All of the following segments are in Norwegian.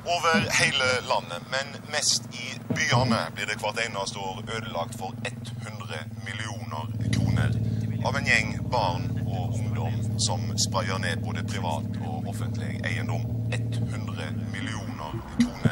Over hele landet, men mest i byene blir det hvert eneste år ødelagt for 100 millioner kroner av en gjeng barn og ungdom som sprayer ned både privat og offentlig eiendom. 100 millioner kroner.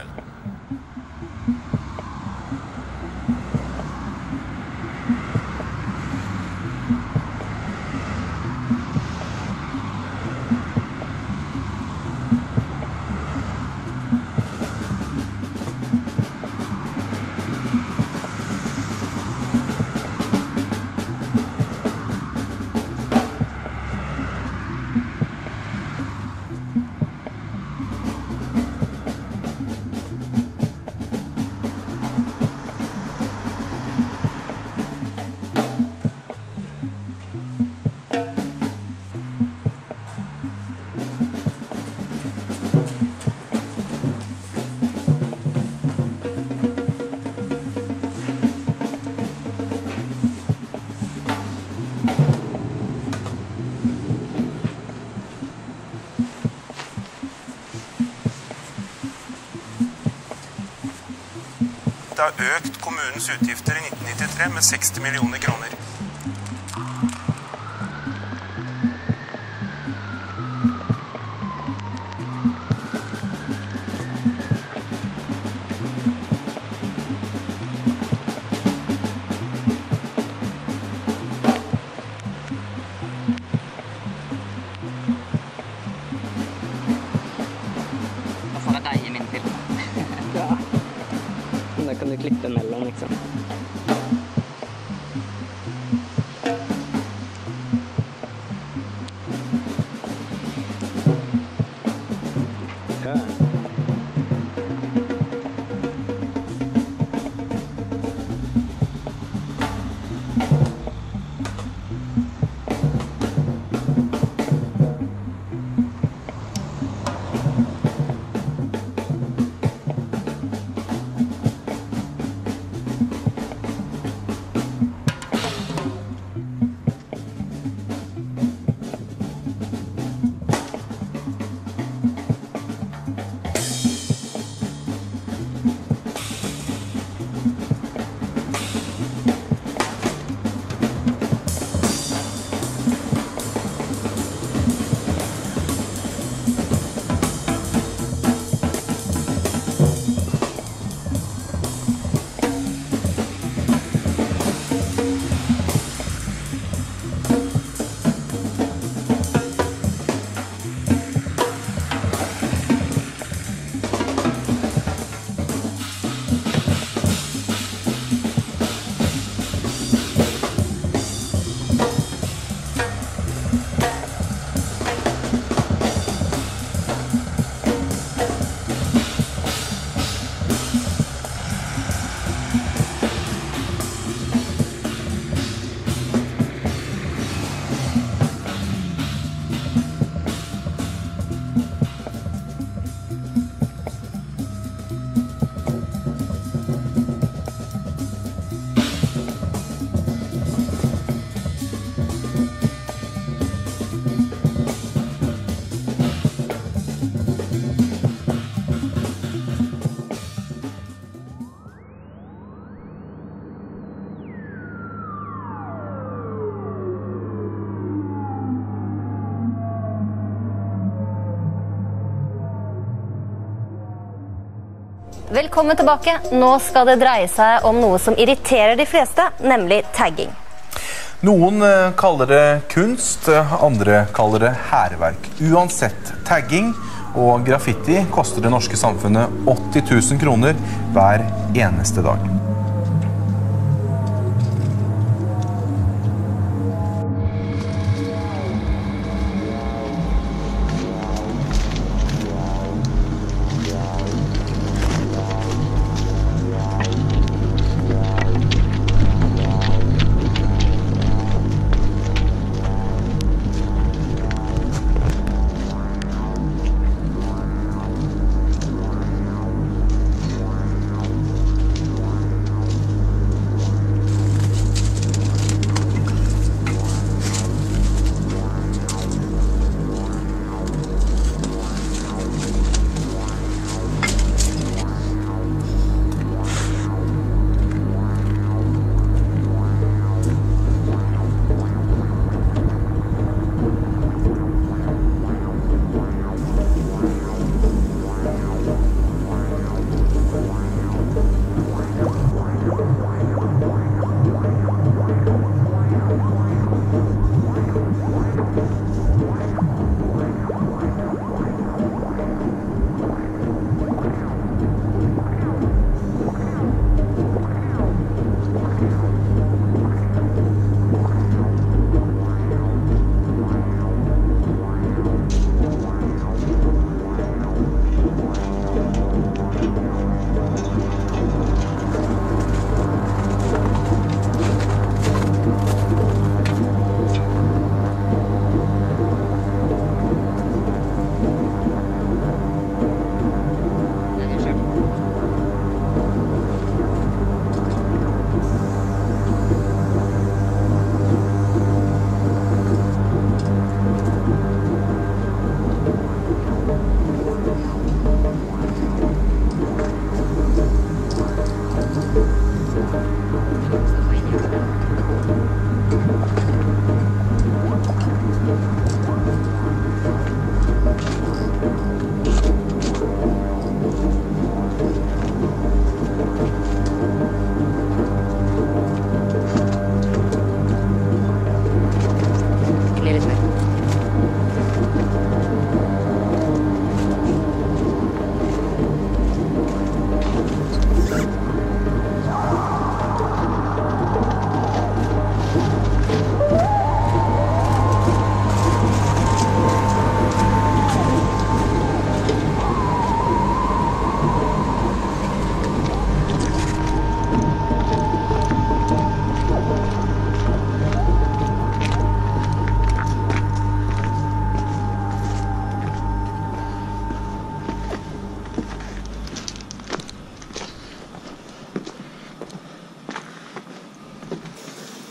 Det har økt kommunens utgifter i 1993 med 60 millioner kroner. Nå får jeg deg i min film. Ja. Da kan du klippe mellom, liksom. Ja. Velkommen tilbake. Nå skal det dreie seg om noe som irriterer de fleste, nemlig tagging. Noen kaller det kunst, andre kaller det hærverk. Uansett, tagging og graffiti koster det norske samfunnet 80 000 kroner hver eneste dag.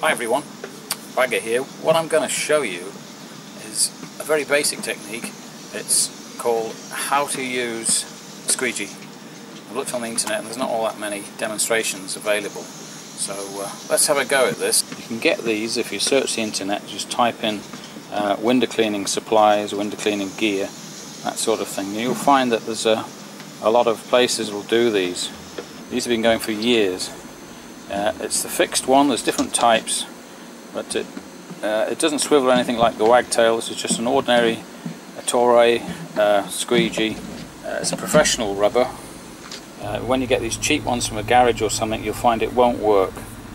Hi everyone, Bagger here. What I'm going to show you is a very basic technique. It's called how to use squeegee. I've looked on the internet and there's not all that many demonstrations available. So let's have a go at this. You can get these if you search the internet, just type in window cleaning supplies, window cleaning gear, that sort of thing. You'll find that there's a lot of places will do these. These have been going for years. It's the fixed one, there's different types, but it doesn't swivel or anything like the wagtail. This is just an ordinary Torre squeegee. It's a professional rubber. When you get these cheap ones from a garage or something, you'll find it won't work.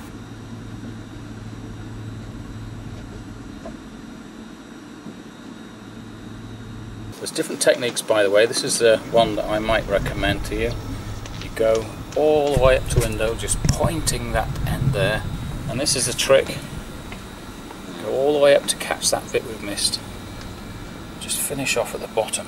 There's different techniques, by the way. This is the one that I might recommend to you. You go all the way up to window, just pointing that end there, and this is the trick. Go all the way up to catch that bit we've missed. Just finish off at the bottom.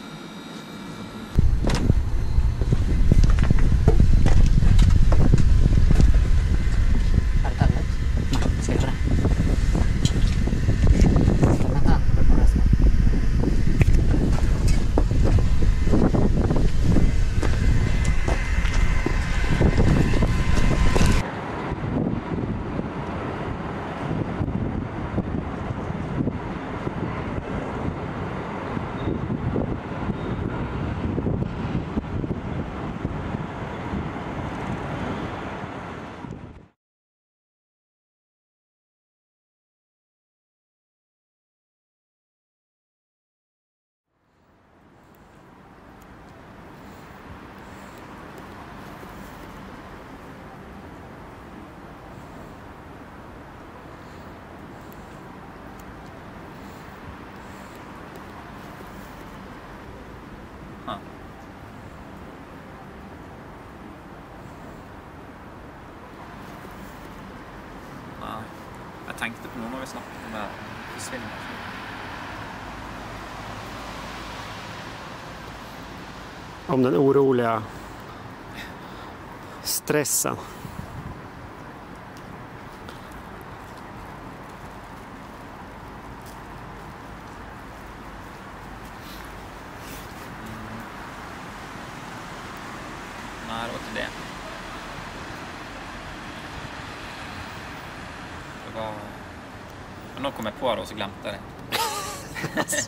Jeg tenkte på noe når vi snakket om det forsvinner. Om den oroliga stressen. Nei, det var ikke det. Men nå kom jeg på det, og så glemte jeg det.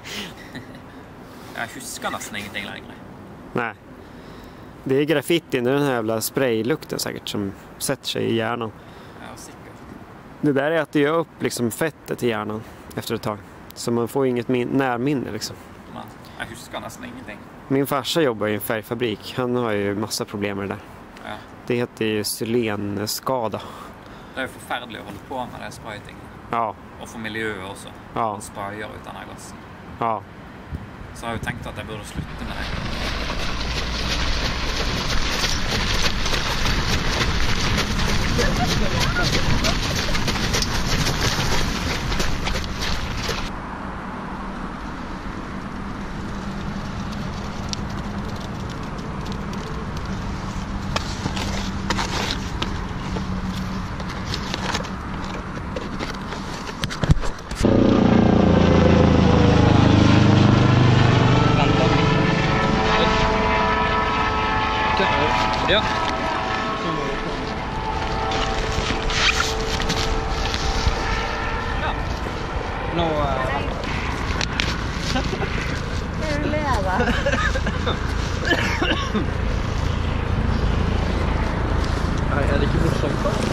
Jeg husker nästan ingenting längre. Nej. Det är graffiti, det är den här jävla spraylukten säkert som sätter sig i hjärnan. Ja, säkert. Det där är att det gör upp liksom fettet i hjärnan efter ett tag. Så man får inget närminne liksom. Jag husker nästan ingenting. Min farsa jobbar i en färgfabrik. Han har ju massa problem med det där. Ja. Det heter ju sylenskada. Det är förfärligt att hålla på med det här spraytingen. Ja. Och för miljö också. Ja. Sprayer utan här gassen. Ja. Så jag har ju tänkt att jag borde sluta med det. Ja. Ja. Nå Hur lever? Nei, det ikke morsomt da?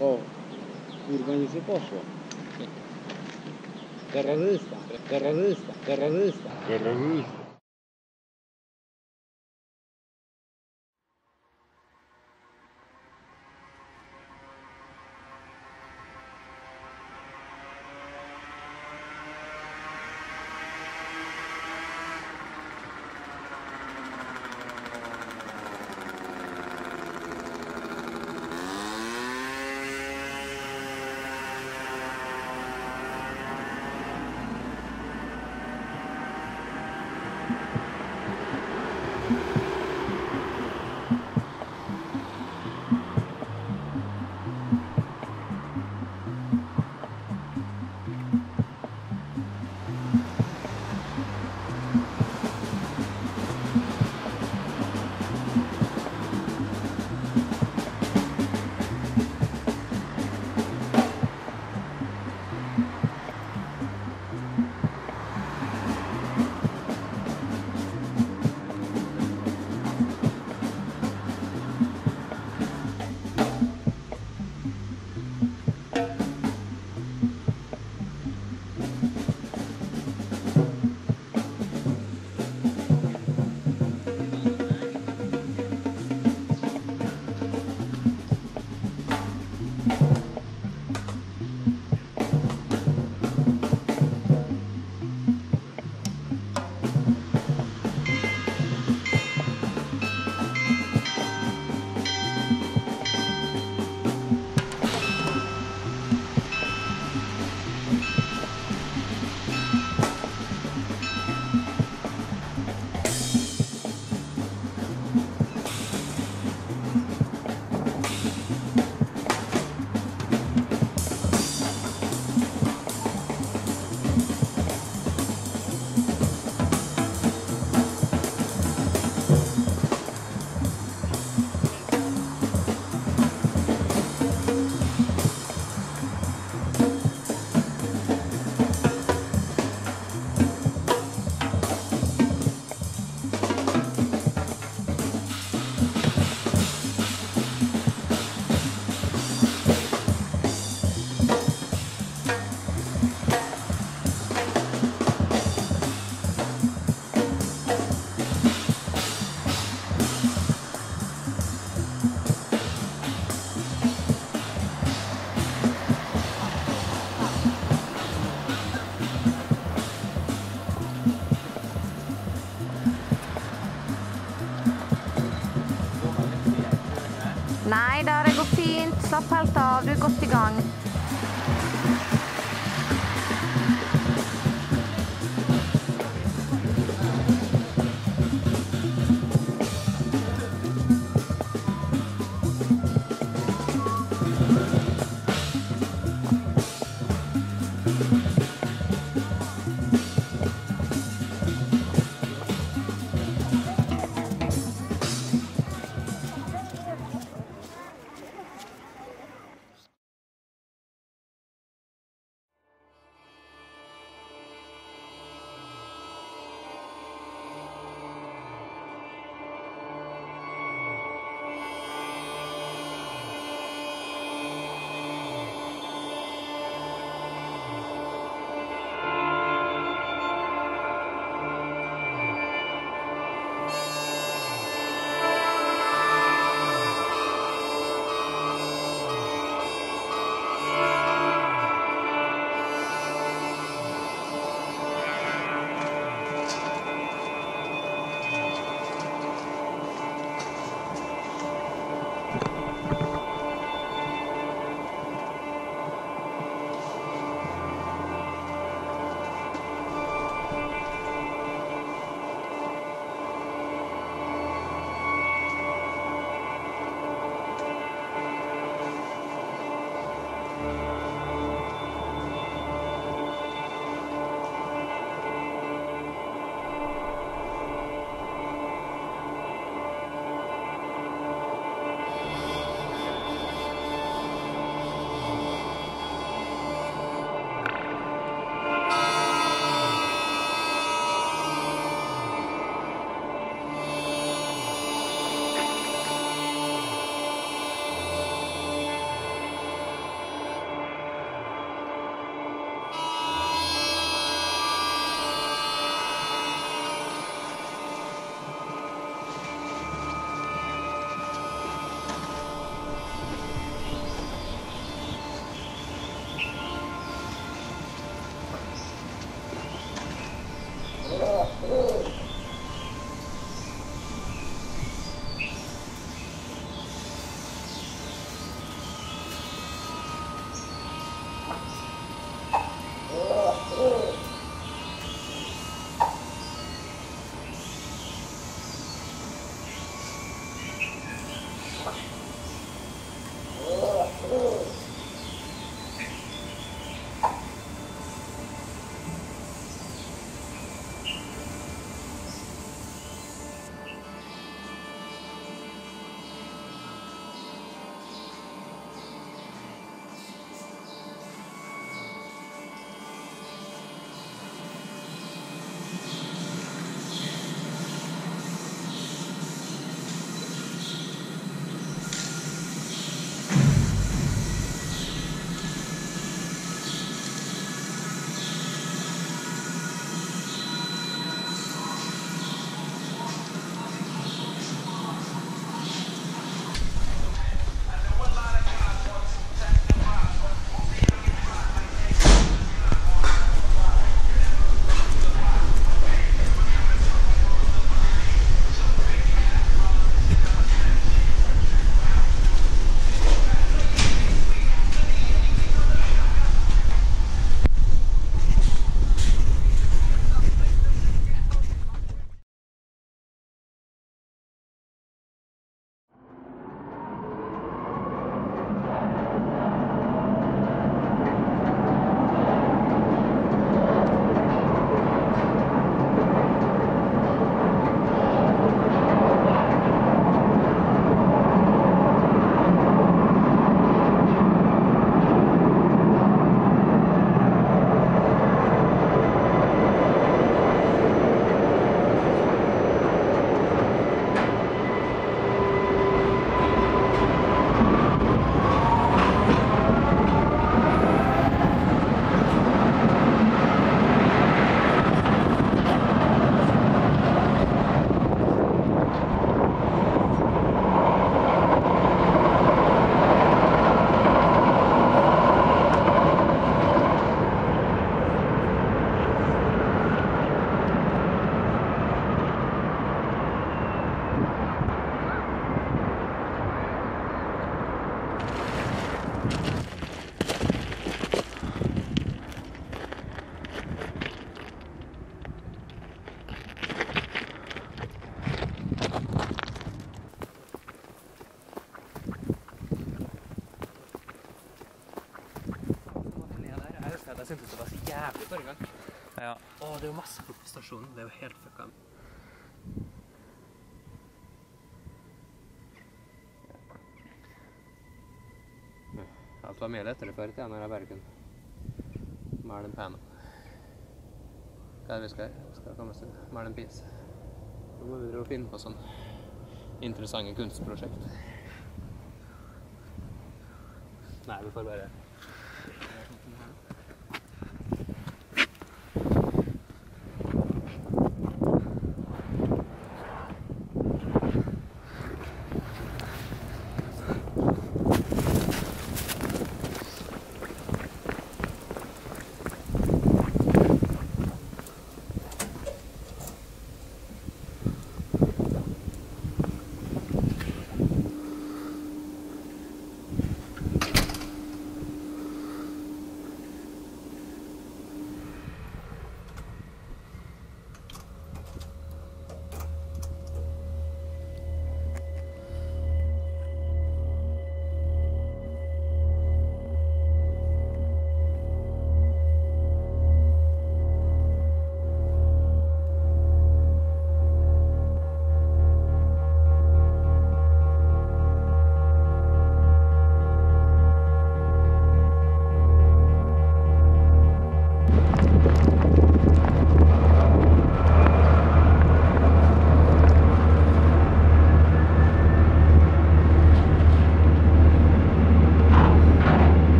O, kurwa nic nie poszło. Terrorysta, terrorysta, terrorysta, terrorysta. Nei da, det går fint. Slapp helt av, du er godt i gang. syntes det var så jævlig forrige gang. Ja. Åh, det er jo masse folk på stasjonen. Det er jo helt fucka. Alt var mye lettere før i tiden når jeg bare kunne male en pen. Hva er det vi skal gjøre? Vi skal komme oss til male en pis. Så må vi finne på sånn interessante kunstprosjekt. Nei, vi får bare...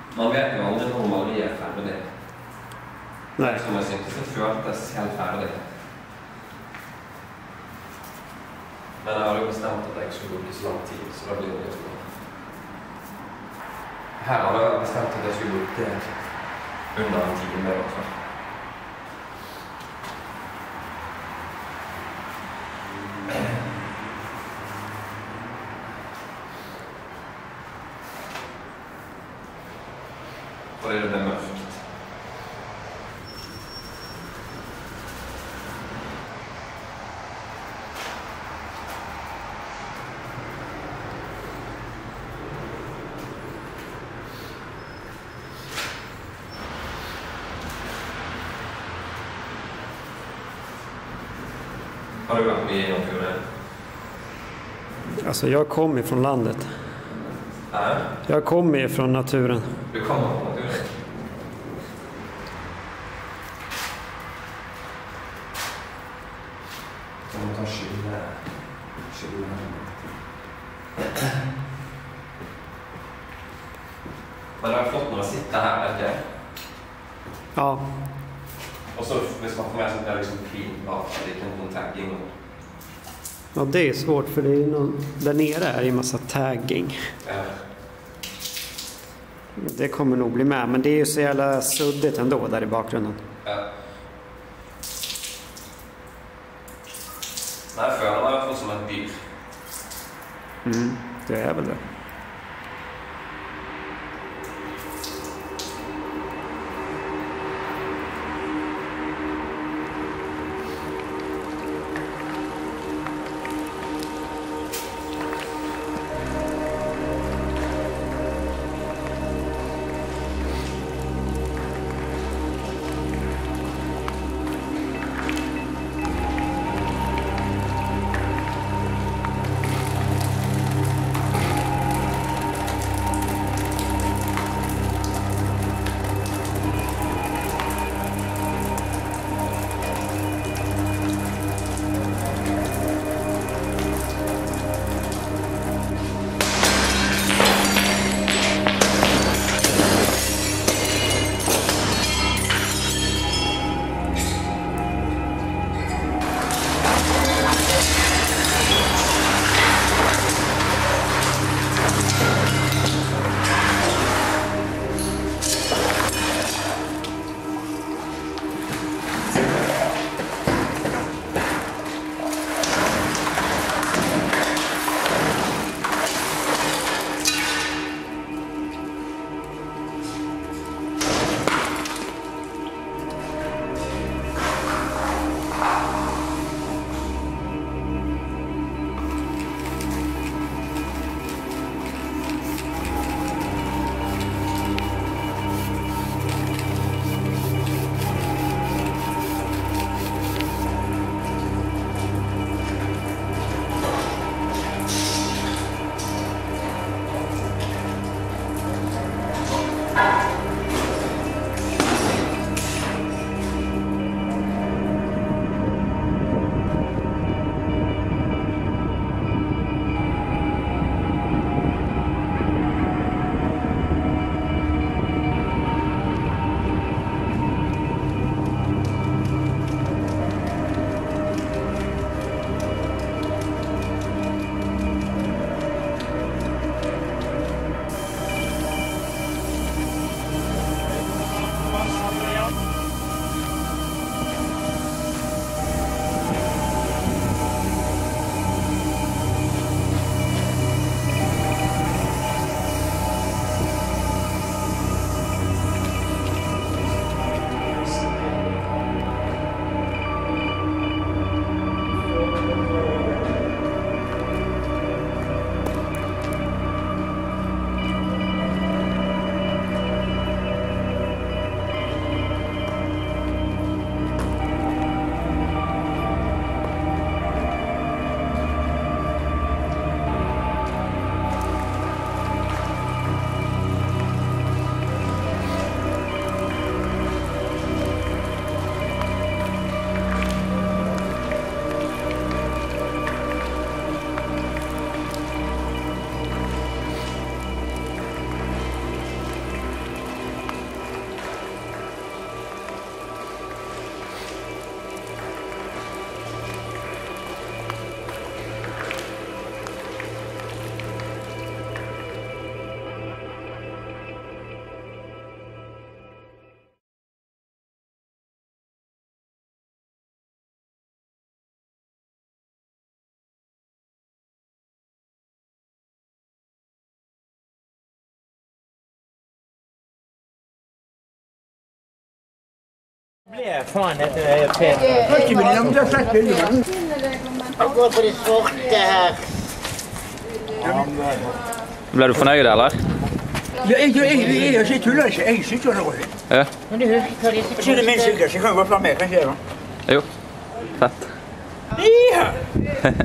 Man vet jo aldri når Marie er ferdig. Nej. Som jeg syntes det føltes helt ferdig. Men jeg hadde jo bestemt at jeg skulle bruke så lang tid, så da blir det jo sånn. Her hadde jeg bestemt at jeg skulle bruke under en time i hvert fall. Fordi det ble mørkt. Har du varit med i naturen? Alltså jag kommer från landet. Jag kommer från naturen. Du kommer från naturen? Jag måste ta kyla. Men har fått några sitta här, vet jag? Ja. Och så hvis man får med sånt där liksom fint bak, det kan få en tagging. Ja, det är svårt för det är där nere är en massa tagging. Ja. Det kommer nog bli med, men det är ju så jävla suddigt ändå där i bakgrunden. Ja. Nej, för han har i alla fall som ett dyr. Det är väl det. Faen, dette er pent. Ikke vil jeg, men det er slett billig. Jeg går på det sorte her. Ble du fornøyd, eller? Jeg tuller ikke. Jeg synes jo det var litt. Ja. Men du, jeg synes det er min sykkel, så jeg kan jo godt være med, kan ikke jeg da? Jo, fett. Ja!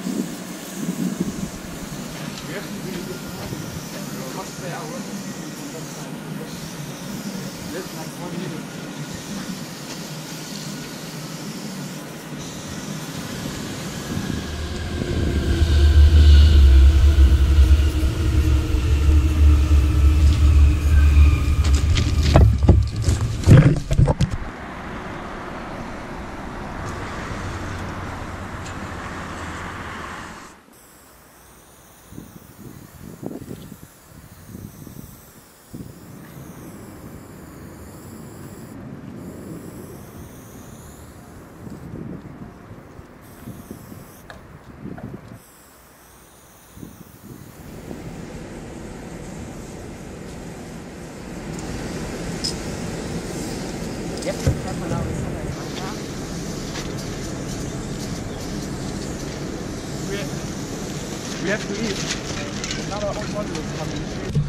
We have to eat. Another hot bottle is coming.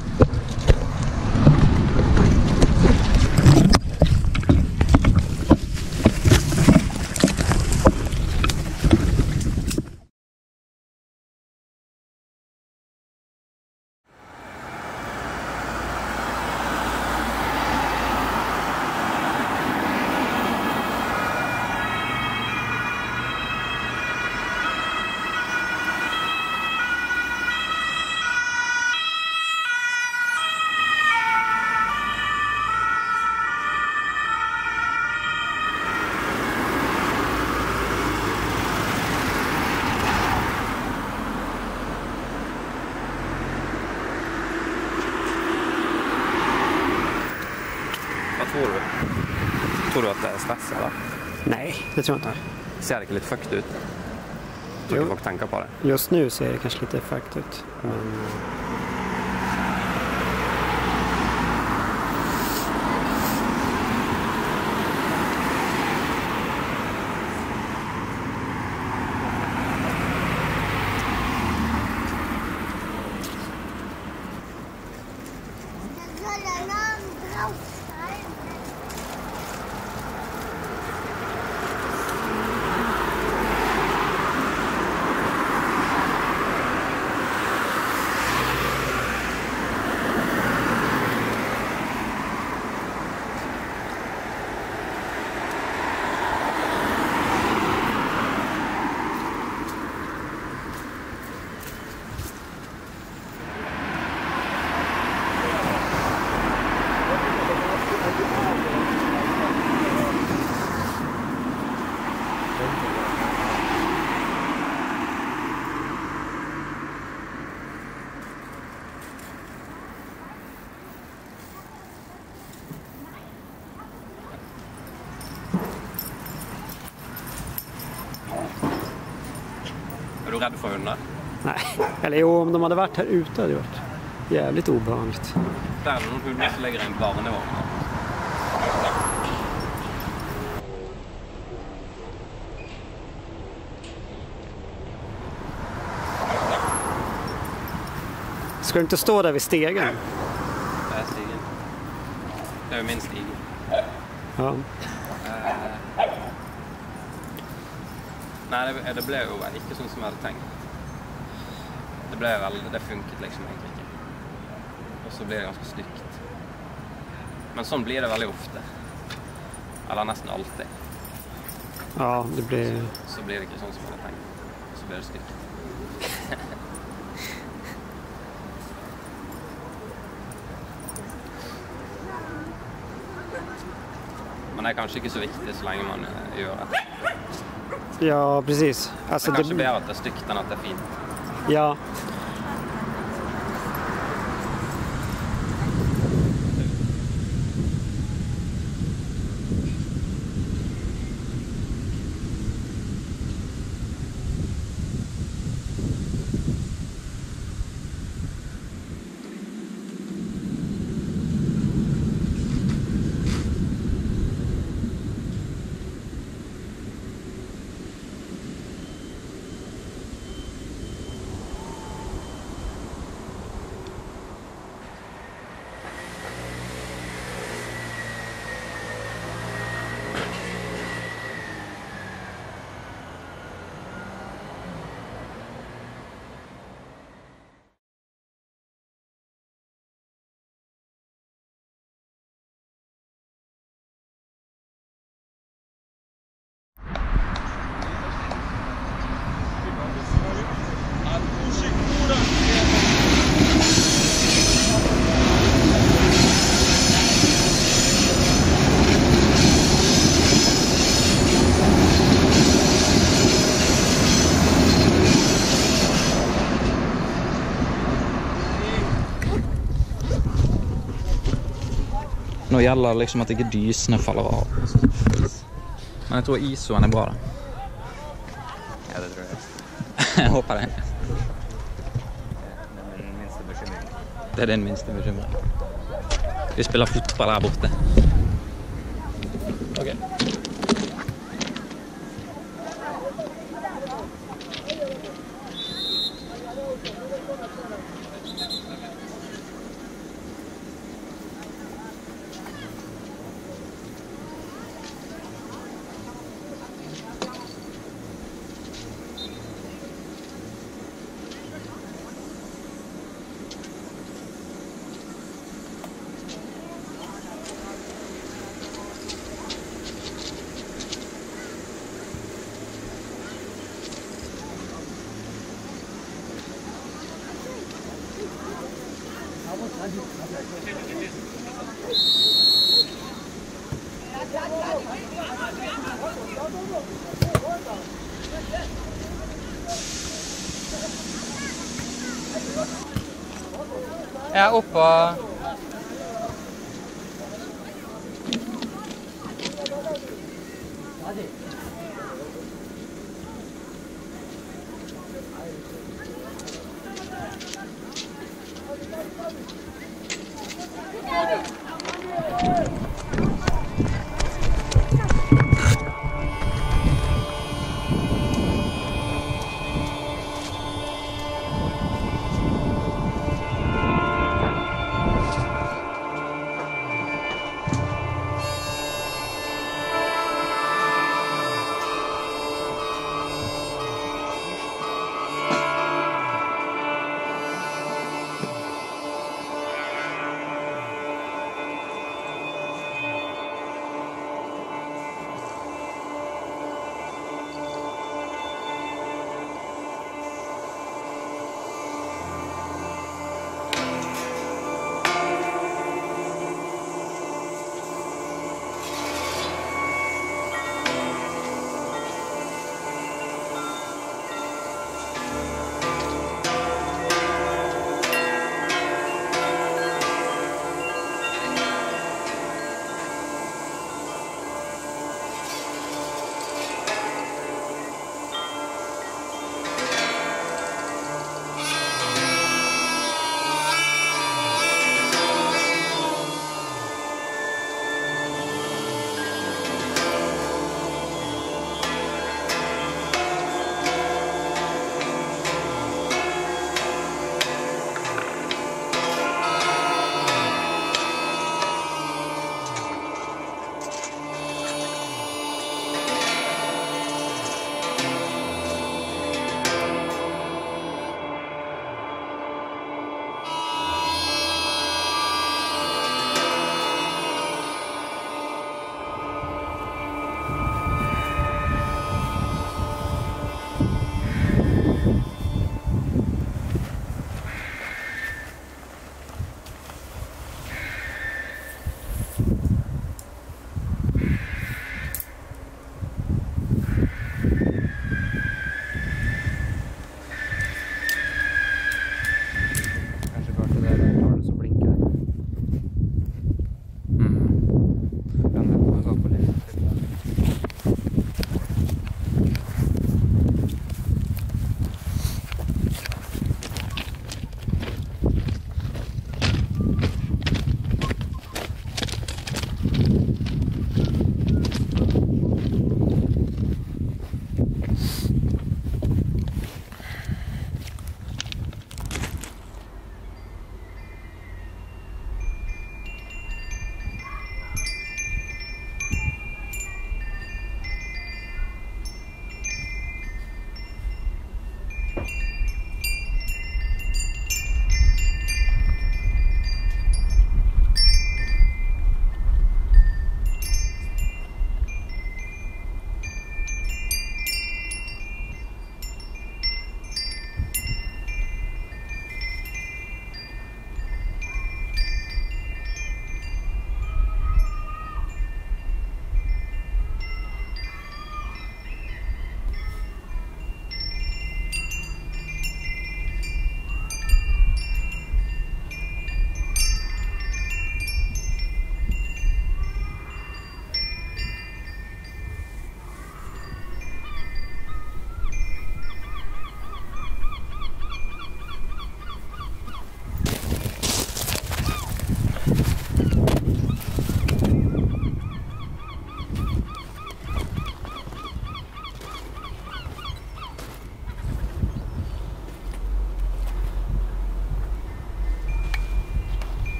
Tror du att det är stress eller? Nej, det tror jag inte. Ser det inte lite fukt ut? Tror du folk tänker på det? Just nu ser det kanske lite fukt ut. Men... Är du rädd för hundar? Nej, eller jo, om de hade varit här ute hade det varit jävligt obehagligt. Där är någon hundar som lägger en barn i vagnen. Ska du inte stå där vid stegen? Det är stigen. Det är min stig. Ja. Nej, det blev jo ikke sånn som jeg hadde tenkt. Det ble vel, det funket liksom egentlig ikke. Og så blir det ganske stygt. Men sånn blir det veldig ofte. Eller nesten alltid. Ja, det blir... Så blir det ikke sånn som jeg hadde tenkt. Så blir det stygt. Men det är kanske inte så viktigt så länge man gör det. Ja, precis. Alltså, det kanske blir att det är styggt än att det är fint. Ja. Nå gjelder det liksom at ikke dysene faller av. Men jeg tror ISO-en bra da. Ja, det tror jeg. Jeg håper det. Det er min minste bekymring. Det er din minste bekymring. Vi spiller fotball her borte. Ok. Jeg er oppe og...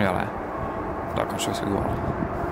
gjør det. Da kanskje vi skal gå da.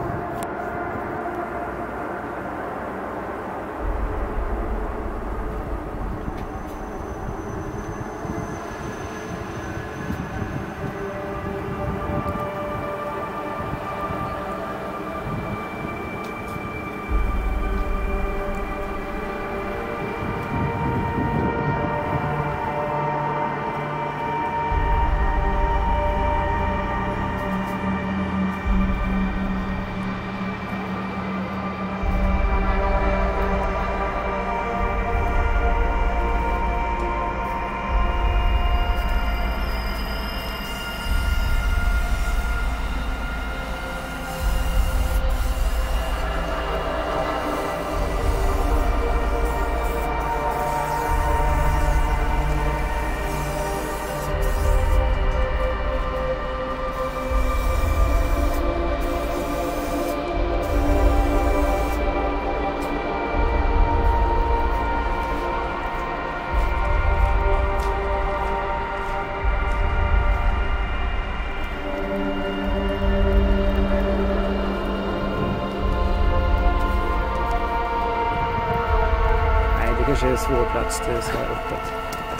Kanske är en svår plats till så här öppet.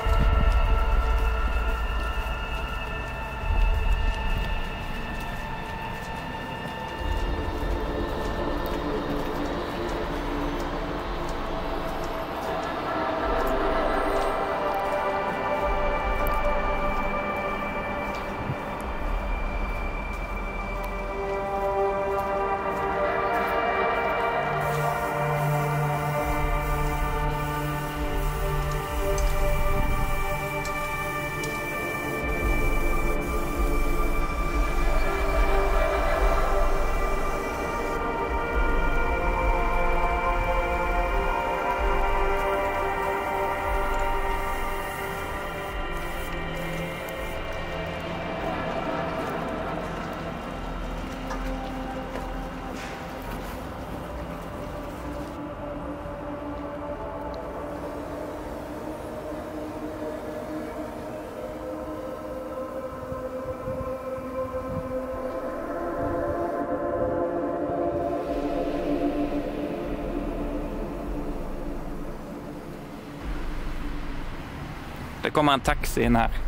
Det kommer en taxi in här.